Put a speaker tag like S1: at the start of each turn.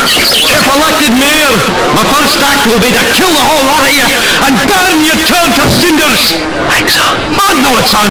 S1: If elected mayor, my first act will be to kill the whole lot of you and burn your turn to cinders.
S2: Thanks, sir.
S1: Man, no, it sounds